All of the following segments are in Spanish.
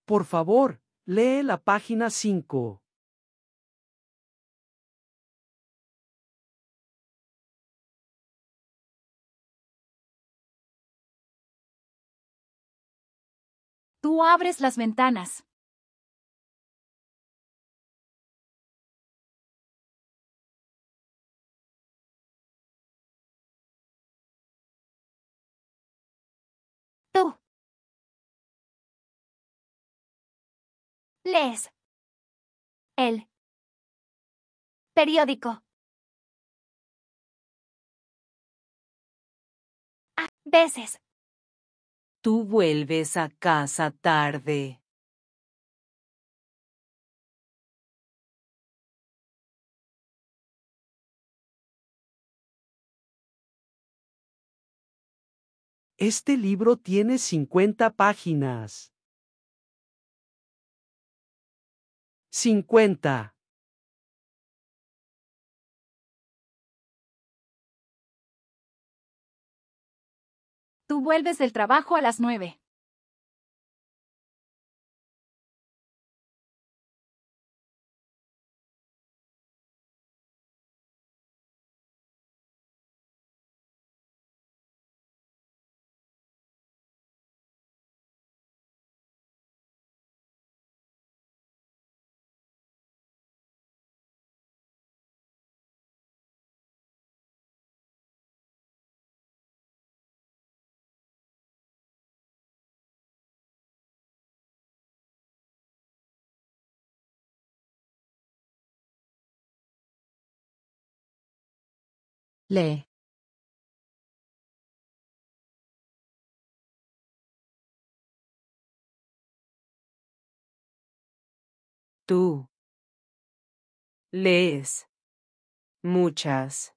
Por favor, lee la página 5. Tú abres las ventanas. Tú lees el periódico. A veces. Tú vuelves a casa tarde. Este libro tiene 50 páginas. 50. Tú vuelves del trabajo a las 9. Lee. Tú lees muchas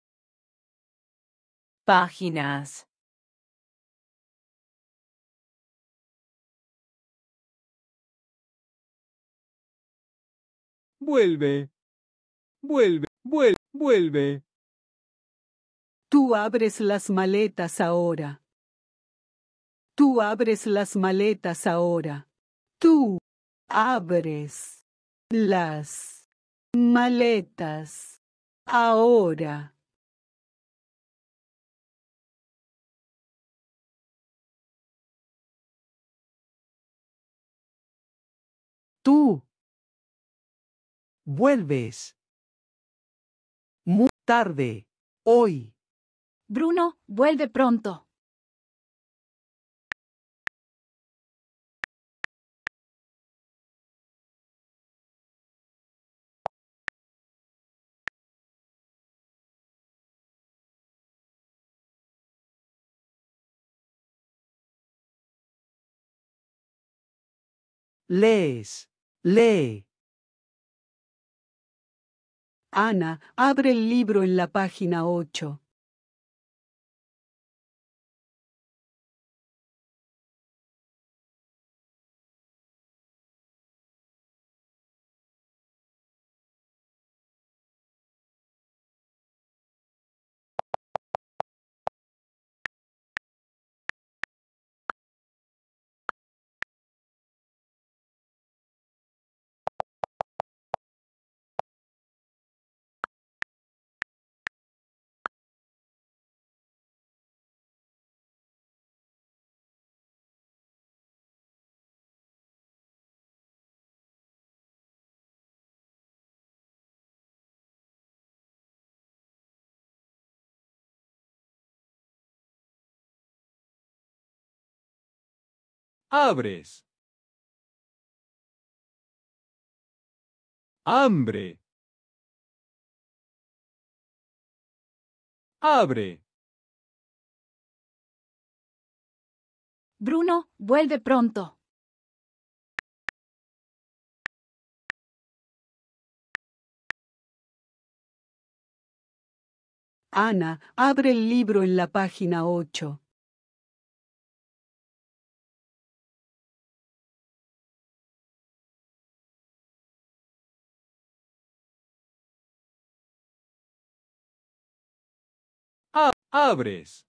páginas. Vuelve. Vuelve. Tú abres las maletas ahora. Tú abres las maletas ahora. Tú abres las maletas ahora. Tú vuelves muy tarde hoy. Bruno vuelve pronto. Lees. Lee. Ana, abre el libro en la página 8. Abres. Hambre. Abre. Bruno vuelve pronto. Ana, abre el libro en la página 8. Abres.